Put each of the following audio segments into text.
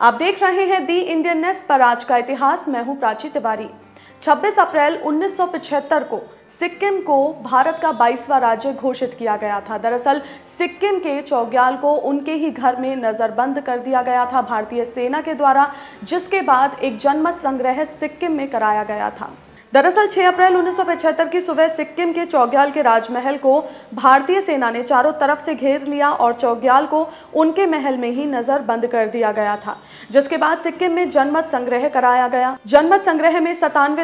आप देख रहे हैं दी इंडियन नेस्ट पर आज का इतिहास। मैं हूं प्राची तिवारी। 26 अप्रैल 1975 को सिक्किम को भारत का 22वां राज्य घोषित किया गया था। दरअसल सिक्किम के चौग्याल को उनके ही घर में नजरबंद कर दिया गया था भारतीय सेना के द्वारा, जिसके बाद एक जनमत संग्रह सिक्किम में कराया गया था। दरअसल 6 अप्रैल 1975 की सुबह सिक्किम के चौग्याल के राजमहल को भारतीय सेना ने चारों तरफ से घेर लिया और चौग्याल को उनके महल में ही नजरबंद कर दिया गया था, जिसके बाद सिक्किम में जनमत संग्रह कराया गया। जनमत संग्रह में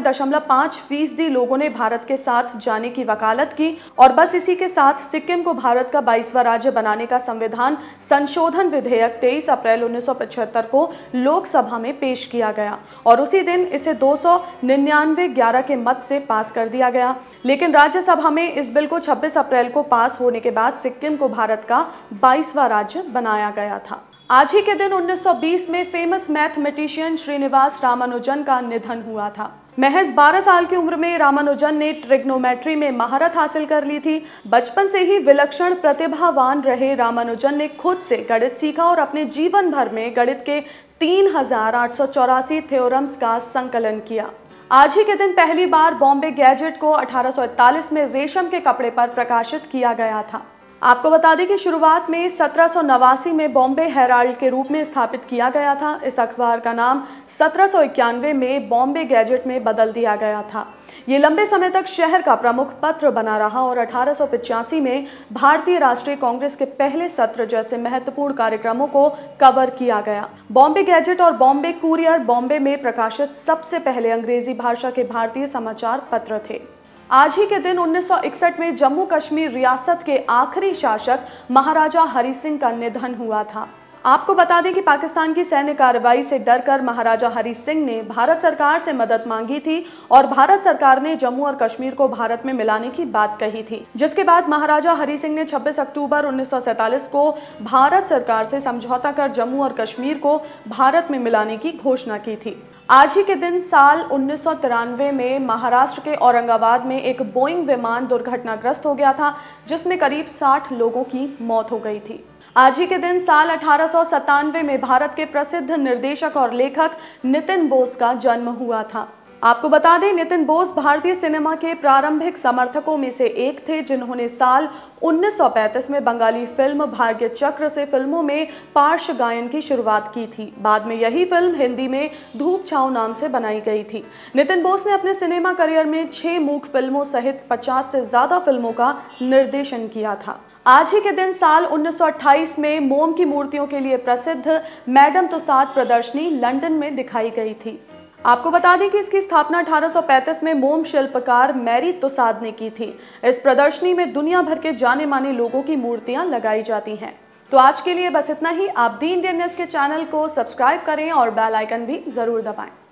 97.5% लोगों ने भारत के साथ जाने की वकालत की और बस इसी के साथ सिक्किम को भारत का 22वां राज्य बनाने का संविधान संशोधन विधेयक 23 अप्रैल 1975 को लोकसभा में पेश किया गया और उसी दिन इसे 299 के मत से पास कर दिया गया। लेकिन राज्यसभा में इस बिल को 26 अप्रैल को पास होने के बाद सिक्किम को भारत का 22वां राज्य बनाया गया था। आज ही के दिन 1920 में फेमस मैथमेटिशियन श्रीनिवास रामानुजन का निधन हुआ था। महज 12 साल की उम्र में रामानुजन ने ट्रिग्नोमेट्री में महारत हासिल कर ली थी। बचपन से ही विलक्षण प्रतिभावान रहे रामानुजन ने खुद से गणित सीखा और अपने जीवन भर में गणित के 3884 थ्योरम्स का संकलन किया। आज ही के दिन पहली बार बॉम्बे गैजेट को 1841 में रेशम के कपड़े पर प्रकाशित किया गया था। आपको बता दें कि शुरुआत में 1789 में बॉम्बे हेराल्ड के रूप में स्थापित किया गया था। इस अखबार का नाम 1791 में बॉम्बे गैजेट में बदल दिया गया था। ये लंबे समय तक शहर का प्रमुख पत्र बना रहा और 1885 में भारतीय राष्ट्रीय कांग्रेस के पहले सत्र जैसे महत्वपूर्ण कार्यक्रमों को कवर किया गया। बॉम्बे गैजेट और बॉम्बे कुरियर बॉम्बे में प्रकाशित सबसे पहले अंग्रेजी भाषा के भारतीय समाचार पत्र थे। आज ही के दिन 1961 में जम्मू कश्मीर रियासत के आखिरी शासक महाराजा हरि सिंह का निधन हुआ था। आपको बता दें कि पाकिस्तान की सैन्य कार्रवाई से डरकर महाराजा हरि सिंह ने भारत सरकार से मदद मांगी थी और भारत सरकार ने जम्मू और कश्मीर को भारत में मिलाने की बात कही थी, जिसके बाद महाराजा हरि सिंह ने 26 अक्टूबर 1947 को भारत सरकार से समझौता कर जम्मू और कश्मीर को भारत में मिलाने की घोषणा की थी। आज ही के दिन साल 1993 में महाराष्ट्र के औरंगाबाद में एक बोइंग विमान दुर्घटनाग्रस्त हो गया था, जिसमें करीब 60 लोगों की मौत हो गई थी। आज ही के दिन साल 1897 में भारत के प्रसिद्ध निर्देशक और लेखक नितिन बोस का जन्म हुआ था। आपको बता दें, नितिन बोस भारतीय सिनेमा के प्रारंभिक समर्थकों में से एक थे, जिन्होंने साल 1935 में बंगाली फिल्म भाग्य चक्र से फिल्मों में पार्श्व गायन की शुरुआत की थी। बाद में यही फिल्म हिंदी में धूप छाँव नाम से बनाई गई थी। नितिन बोस ने अपने सिनेमा करियर में 6 मूक फिल्मों सहित 50 से ज्यादा फिल्मों का निर्देशन किया था। आज ही के दिन साल 1928 में मोम की मूर्तियों के लिए प्रसिद्ध मैडम तुसाद प्रदर्शनी लंदन में दिखाई गई थी। आपको बता दें कि इसकी स्थापना 1835 में मोम शिल्पकार मैरी तुसाद ने की थी। इस प्रदर्शनी में दुनिया भर के जाने माने लोगों की मूर्तियां लगाई जाती हैं। तो आज के लिए बस इतना ही। आप दी इंडियन न्यूज़ के चैनल को सब्सक्राइब करें और बेल आइकन भी जरूर दबाएं।